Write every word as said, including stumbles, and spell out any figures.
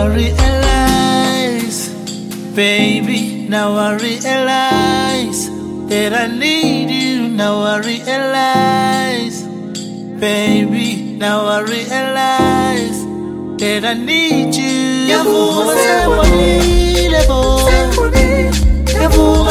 I realize, baby, now I realize that I need you. Now I realize, baby, now I realize that I need you. Yavu,